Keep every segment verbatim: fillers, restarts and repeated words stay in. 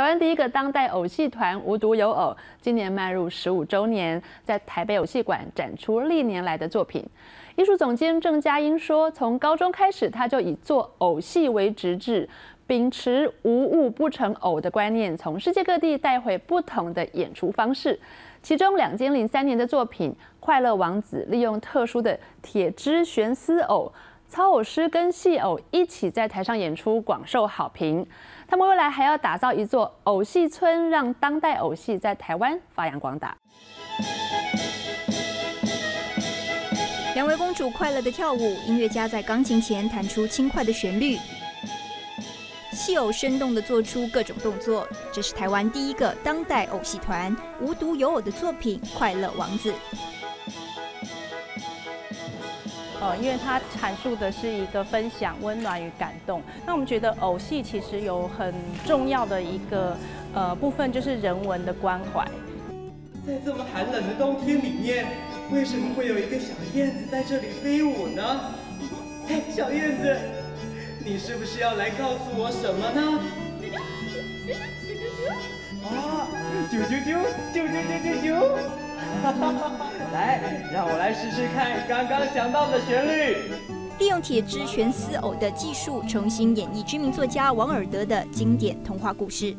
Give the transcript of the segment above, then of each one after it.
台湾第一个当代偶戏团无独有偶，今年迈入十五周年，在台北偶戏馆展出历年来的作品。艺术总监郑佳音说，从高中开始，他就以做偶戏为职志，秉持无物不成偶的观念，从世界各地带回不同的演出方式。其中两千零三年的作品《快乐王子》，利用特殊的铁枝悬丝偶。 操偶师跟戏偶一起在台上演出，广受好评。他们未来还要打造一座偶戏村，让当代偶戏在台湾发扬光大。 两位公主快乐的跳舞，音乐家在钢琴前弹出轻快的旋律，戏偶生动地做出各种动作。这是台湾第一个当代偶戏团无独有偶的作品《快乐王子》。 呃，因为它阐述的是一个分享、温暖与感动。那我们觉得偶戏其实有很重要的一个呃部分，就是人文的关怀。 在这么寒冷的冬天里面，为什么会有一个小燕子在这里飞舞呢？嘿，小燕子，你是不是要来告诉我什么呢？啊，啾啾啾，啾啾啾啾啾。 来，让我来试试看刚刚想到的旋律。 利用铁枝悬丝偶的技术，重新演绎知名作家王尔德的经典童话故事。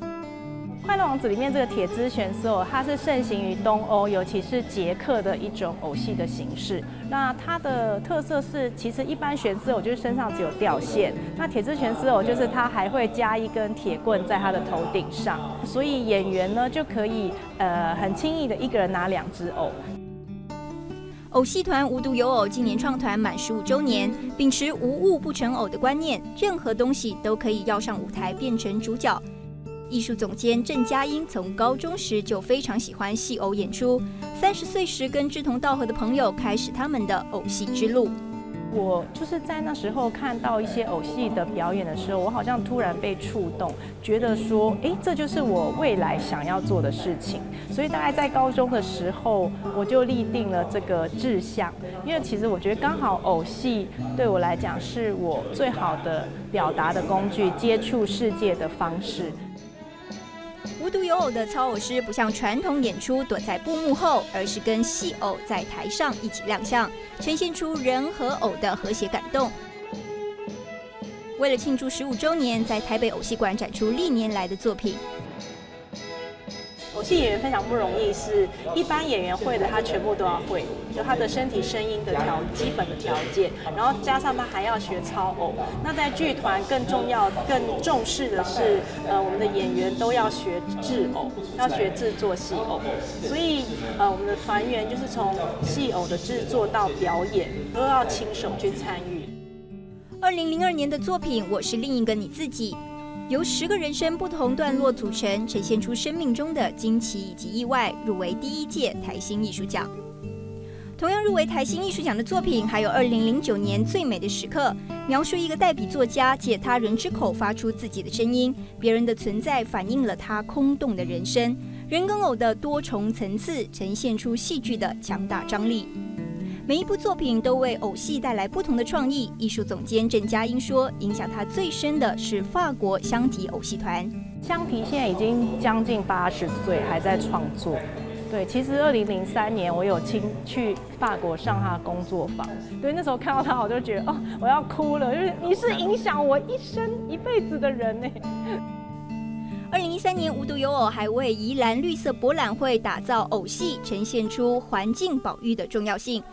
《快乐王子》里面这个铁枝悬丝偶，它是盛行于东欧，尤其是捷克的一种偶戏的形式。那它的特色是，其实一般悬丝偶就是身上只有吊线，那铁枝悬丝偶就是它还会加一根铁棍在它的头顶上，所以演员呢就可以呃很轻易的一个人拿两只偶。 偶戏团无独有偶，今年创团满十五周年，秉持无物不成偶的观念，任何东西都可以要上舞台变成主角。艺术总监郑佳音从高中时就非常喜欢戏偶演出，三十岁时跟志同道合的朋友开始他们的偶戏之路。 我就是在那时候看到一些偶戏的表演的时候，我好像突然被触动，觉得说，哎，这就是我未来想要做的事情。所以大概在高中的时候，我就立定了这个志向。因为其实我觉得刚好偶戏对我来讲是我最好的表达的工具，接触世界的方式。 无独有偶的操偶师不像传统演出躲在布幕后，而是跟戏偶在台上一起亮相，呈现出人和偶的和谐感动。为了庆祝十五周年，在台北偶戏馆展出历年来的作品。 偶戏演员非常不容易，是一般演员会的，他全部都要会，就他的身体声音的条基本的条件，然后加上他还要学操偶。那在剧团更重要、更重视的是，呃，我们的演员都要学制偶，要学制作戏偶。所以，呃，我们的团员就是从戏偶的制作到表演，都要亲手去参与。 二零零二年的作品《我是另一个你自己》。 由十个人生不同段落组成，呈现出生命中的惊奇以及意外，入围第一届台新艺术奖。同样入围台新艺术奖的作品，还有二零零九年《最美的时刻》，描述一个代笔作家借他人之口发出自己的声音，别人的存在反映了他空洞的人生。人跟偶的多重层次，呈现出戏剧的强大张力。 每一部作品都为偶戏带来不同的创意。艺术总监郑佳音说，影响他最深的是法国香缇偶戏团。 香缇现在已经将近八十岁，还在创作。对，其实二零零三年我有亲去法国上他的工作坊。对，那时候看到他，我就觉得哦，我要哭了，就是你是影响我一生一辈子的人呢。 二零一三年，无独有偶还为宜兰绿色博览会打造偶戏，呈现出环境保育的重要性。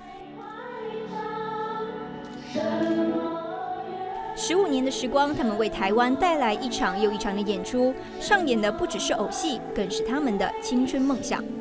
十五年的时光，他们为台湾带来一场又一场的演出，上演的不只是偶戏，更是他们的青春梦想。